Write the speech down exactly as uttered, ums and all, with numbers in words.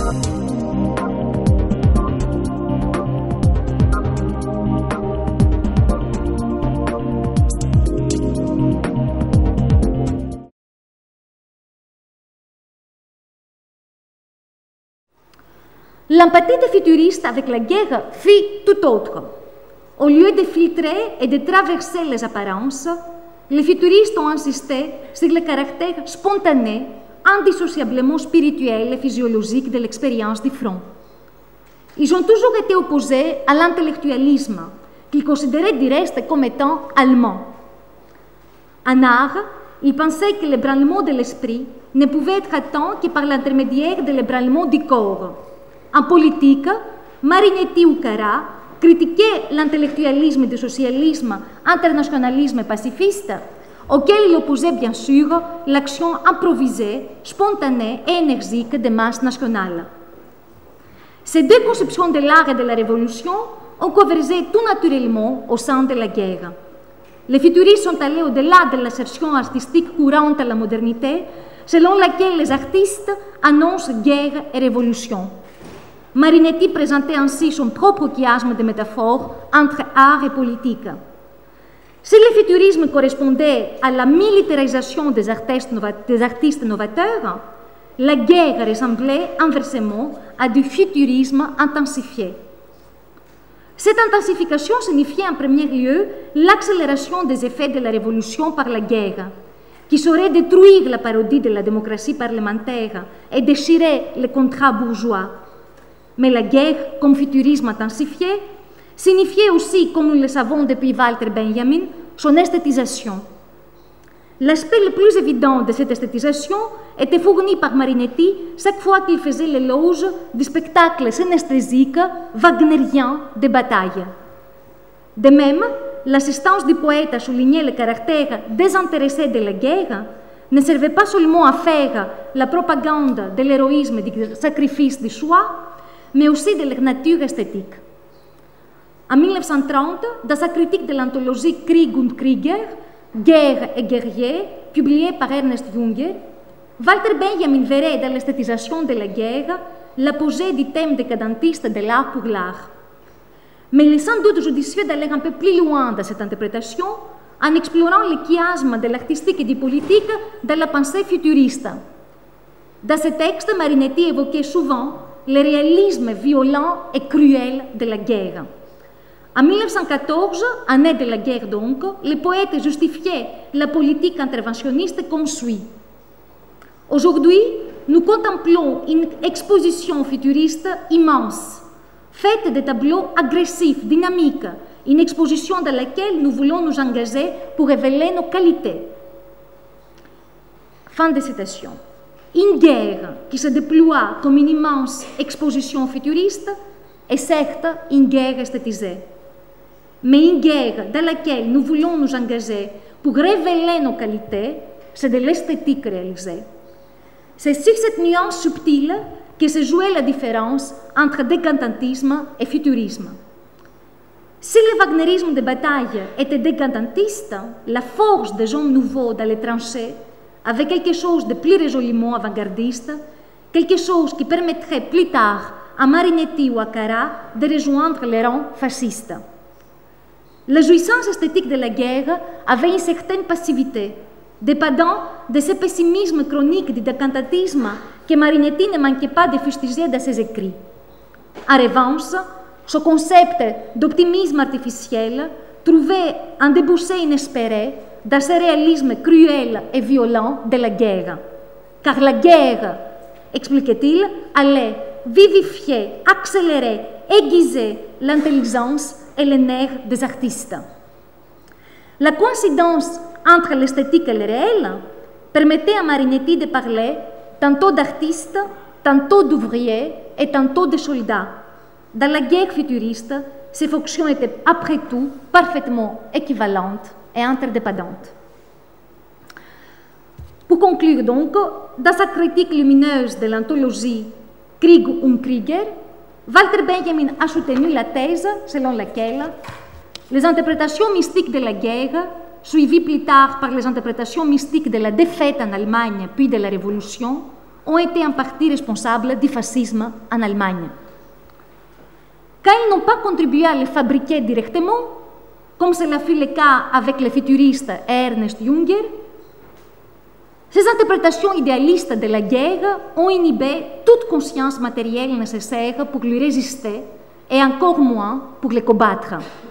L'empathie des futuristes avec la guerre fut tout autre. Au lieu de filtrer et de traverser les apparences, les futuristes ont insisté sur le caractère spontané, indissociablement spirituel et physiologique de l'expérience du front. Ils ont toujours été opposés à l'intellectualisme, qu'ils considéraient du reste comme étant allemand. En art, ils pensaient que l'ébranlement de l'esprit ne pouvait être atteint que par l'intermédiaire de l'ébranlement du corps. En politique, Marinetti ou Cara critiquaient l'intellectualisme du socialisme, internationalisme pacifiste, auquel il opposait bien sûr l'action improvisée, spontanée et énergique des masses nationales. Ces deux conceptions de l'art et de la révolution ont convergé tout naturellement au sein de la guerre. Les futuristes sont allés au-delà de l'assertion artistique courante à la modernité, selon laquelle les artistes annoncent guerre et révolution. Marinetti présentait ainsi son propre chiasme de métaphore entre art et politique. Si le futurisme correspondait à la militarisation des artistes, nova des artistes novateurs, la guerre ressemblait inversement à du futurisme intensifié. Cette intensification signifiait en premier lieu l'accélération des effets de la révolution par la guerre, qui saurait détruire la parodie de la démocratie parlementaire et déchirer le contrat bourgeois. Mais la guerre, comme futurisme intensifié, signifiait aussi, comme nous le savons depuis Walter Benjamin, son esthétisation. L'aspect le plus évident de cette esthétisation était fourni par Marinetti chaque fois qu'il faisait l'éloge du spectacle synesthésique wagnérien des batailles. De même, l'assistance du poète à souligner le caractère désintéressé de la guerre ne servait pas seulement à faire la propagande de l'héroïsme et du sacrifice du choix, mais aussi de leur nature esthétique. En mille neuf cent trente, dans sa critique de l'anthologie Krieg und Krieger, Guerre et guerrier, publiée par Ernest Junger, Walter Benjamin verrait dans l'esthétisation de la guerre l'apogée du thème décadentiste de l'art pour l'art. Mais il est sans doute judicieux d'aller un peu plus loin dans cette interprétation en explorant le chiasme de l'artistique et du politique dans la pensée futuriste. Dans ce texte, Marinetti évoquait souvent le réalisme violent et cruel de la guerre. En mille neuf cent quatorze, année de la guerre donc, le poète justifiait la politique interventionniste comme suit. Aujourd'hui, nous contemplons une exposition futuriste immense, faite de tableaux agressifs, dynamiques, une exposition dans laquelle nous voulons nous engager pour révéler nos qualités. Fin de citation. Une guerre qui se déploie comme une immense exposition futuriste est certes une guerre esthétisée, mais une guerre dans laquelle nous voulons nous engager pour révéler nos qualités, c'est de l'esthétique réalisée. C'est sur cette nuance subtile que se jouait la différence entre décantantisme et futurisme. Si le wagnérisme de bataille était décantantiste, la force des hommes nouveaux dans les tranchées avait quelque chose de plus résolument avant-gardiste, quelque chose qui permettrait plus tard à Marinetti ou à Cara de rejoindre les rangs fascistes. La jouissance esthétique de la guerre avait une certaine passivité, dépendant de ce pessimisme chronique du décantatisme que Marinetti ne manquait pas de fustiger dans ses écrits. En revanche, ce concept d'optimisme artificiel trouvait un débouché inespéré dans ce réalisme cruel et violent de la guerre. Car la guerre, expliquait-il, allait vivifier, accélérer, aiguiser l'intelligence et les nerfs des artistes. La coïncidence entre l'esthétique et le réel permettait à Marinetti de parler tantôt d'artistes, tantôt d'ouvriers et tantôt de soldats. Dans la guerre futuriste, ces fonctions étaient après tout parfaitement équivalentes et interdépendantes. Pour conclure donc, dans sa critique lumineuse de l'anthologie Krieg und Krieger, Walter Benjamin a soutenu la thèse selon laquelle les interprétations mystiques de la guerre, suivies plus tard par les interprétations mystiques de la défaite en Allemagne puis de la Révolution, ont été en partie responsables du fascisme en Allemagne. Quand ils n'ont pas contribué à le fabriquer directement, comme cela fut le cas avec le futuriste Ernst Junger, ces interprétations idéalistes de la guerre ont inhibé toute conscience matérielle nécessaire pour lui résister et encore moins pour le combattre.